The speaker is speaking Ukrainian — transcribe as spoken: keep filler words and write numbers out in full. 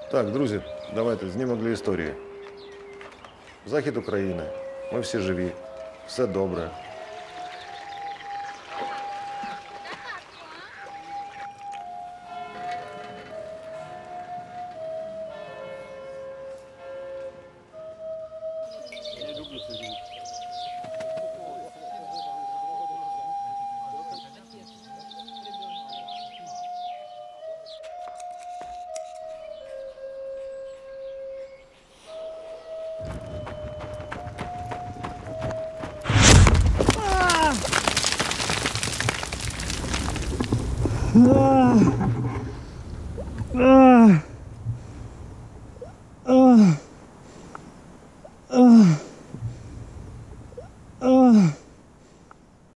Так, друзі, давайте знімок для історії. Захід України. Ми всі живі. Все добре. Ugh.